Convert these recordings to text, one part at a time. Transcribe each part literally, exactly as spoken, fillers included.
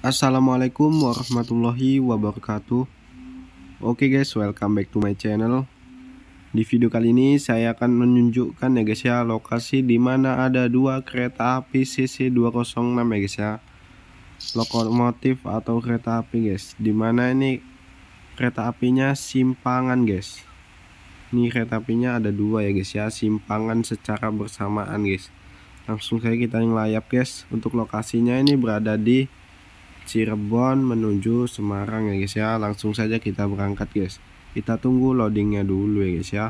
Assalamualaikum warahmatullahi wabarakatuh. Oke guys, welcome back to my channel. Di video kali ini saya akan menunjukkan ya guys ya, lokasi di mana ada dua kereta api C C dua nol enam ya guys ya. Lokomotif atau kereta api guys. Dimana ini kereta apinya simpangan guys. Ini kereta apinya ada dua ya guys ya, simpangan secara bersamaan guys. Langsung saja kita ngelayap guys. Untuk lokasinya ini berada di Cirebon menuju Semarang ya guys ya. Langsung saja kita berangkat guys. Kita tunggu loadingnya dulu ya guys ya.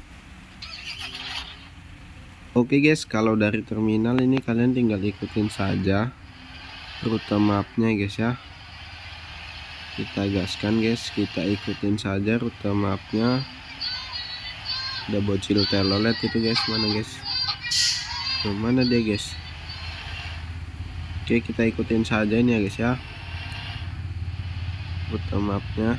Oke guys, kalau dari terminal ini kalian tinggal ikutin saja rute mapnya guys ya. Kita gaskan guys, kita ikutin saja rute mapnya. Ada bocil telolet itu guys, mana guys? Tuh, mana dia guys? Oke, kita ikutin saja ini ya guys ya, rute mapnya.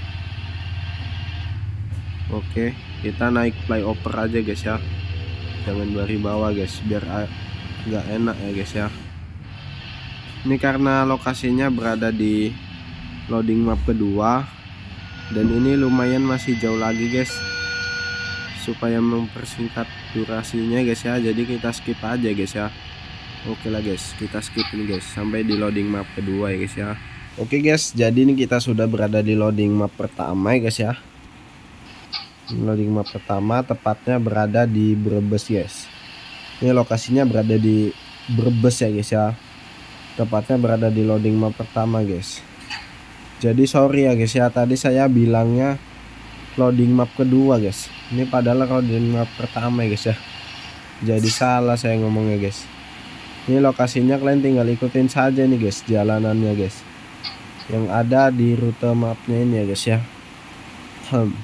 Oke, kita naik flyover aja guys ya, jangan dari bawah guys, biar agak enak ya guys ya. Ini karena lokasinya berada di loading map kedua, dan ini lumayan masih jauh lagi guys. Supaya mempersingkat durasinya guys ya, jadi kita skip aja guys ya. Oke lah guys, kita skip ini guys sampai di loading map kedua ya guys ya. Oke guys, jadi ini kita sudah berada di loading map pertama ya guys ya. Loading map pertama tepatnya berada di Brebes guys. Ini lokasinya berada di Brebes ya guys ya. Tepatnya berada di loading map pertama guys. Jadi sorry ya guys ya, tadi saya bilangnya loading map kedua guys. Ini padahal loading map pertama ya guys ya. Jadi salah saya ngomongnya guys. Ini lokasinya kalian tinggal ikutin saja nih guys, jalanannya guys, yang ada di rute mapnya ini ya guys ya. Hmm.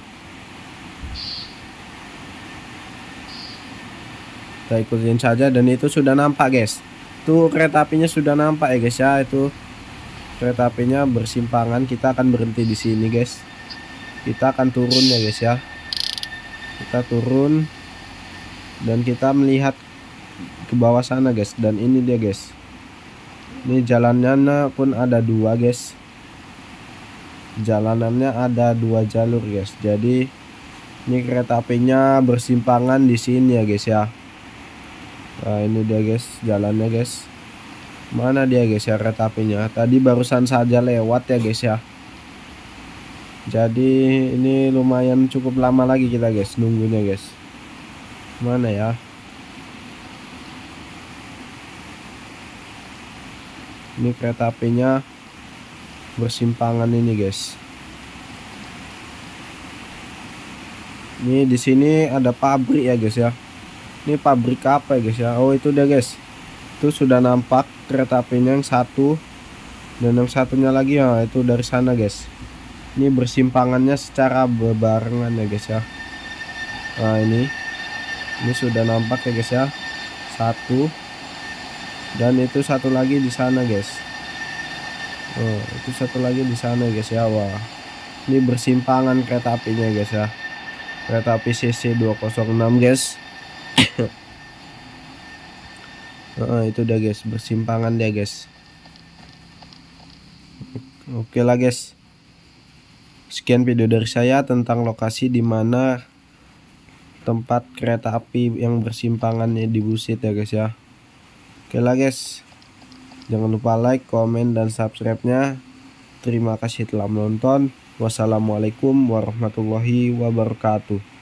Kita ikutin saja, dan itu sudah nampak guys. Tuh kereta apinya sudah nampak ya guys ya. Itu kereta apinya bersimpangan. Kita akan berhenti di sini guys. Kita akan turun ya guys ya. Kita turun dan kita melihat ke bawah sana guys, dan ini dia guys. Ini jalanannya pun ada dua guys. Jalanannya ada dua jalur guys. Jadi ini kereta apinya bersimpangan di sini ya guys ya. Nah ini dia guys jalannya guys. Mana dia guys ya kereta apinya? Tadi barusan saja lewat ya guys ya. Jadi ini lumayan cukup lama lagi kita guys nunggunya guys. Mana ya? Ini kereta apinya bersimpangan ini guys. Ini di sini ada pabrik ya guys ya. Ini pabrik apa ya guys ya? Oh itu dia guys. Itu sudah nampak kereta apinya yang satu, dan yang satunya lagi ya itu dari sana guys. Ini bersimpangannya secara berbarengan ya guys ya. Nah ini, ini sudah nampak ya guys ya. Satu. Dan itu satu lagi di sana guys. Oh, itu satu lagi di sana guys ya. Wah, ini bersimpangan kereta apinya guys ya. Kereta api C C dua nol enam guys. Nah, itu dia guys, bersimpangan dia guys. Oke lah guys. Sekian video dari saya tentang lokasi di mana tempat kereta api yang bersimpangannya di Busit ya guys ya. Oke lah guys, jangan lupa like, komen, dan subscribe-nya. Terima kasih telah menonton. Wassalamualaikum warahmatullahi wabarakatuh.